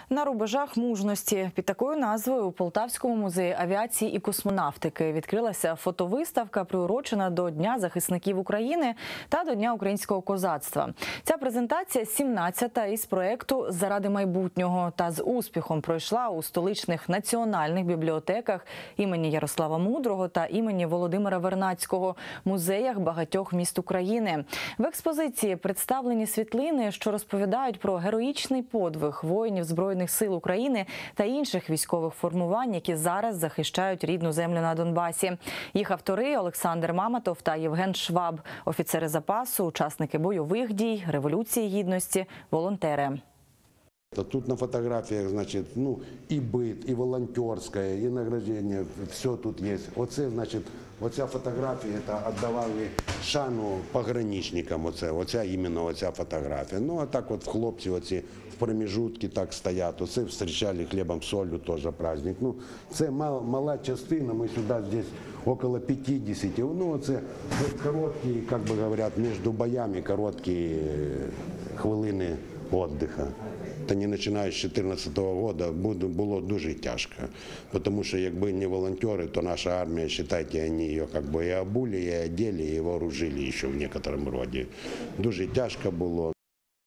На рубежах мужності під такою назвою у Полтавському музеї авіації і космонавтики відкрилася фотовиставка, приурочена до Дня захисників України та до Дня українського козацтва. Ця презентація 17-та із проєкту «Заради майбутнього» та з успіхом пройшла у столичних національних бібліотеках імені Ярослава Мудрого та імені Володимира Вернадського, музеях багатьох міст України. В експозиції представлені світлини, що розповідають про героїчний подвиг воїнів Збройних сил України та інших військових формувань, які зараз захищають рідну землю на Донбасі. Їх автори – Олександр Маматов та Євген Шваб, офіцери запасу, учасники бойових дій, Революції Гідності, волонтери. Тут на фотографіях, значить, і бит, і волонтерське, і награждення, все тут є. Оця фотографія, це віддавали шану пограничникам, оця фотографія. Ну, а так от хлопці оці в промежутки так стоять, оце зустрічали хлібом, солью, теж праздник. Ну, це мала частина, ми сюди, здесь около 50. Ну, це короткі, як би говорять, між боями, короткі хвилини відпочинку. Та не починаючи з 2014 року було дуже тяжко, тому що якби не волонтери, то наша армія, вважайте, вони її і обули, і одели, і вооружили ще в некоторому роді. Дуже тяжко було.